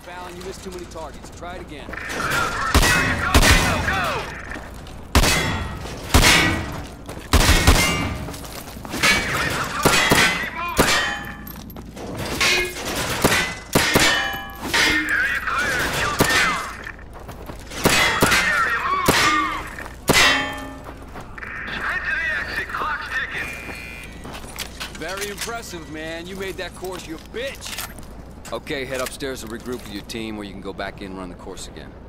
Fallon, you missed too many targets. Try it again. Go! Very impressive, man. You made that course your bitch. Okay, head upstairs to regroup with your team, or you can go back in and run the course again.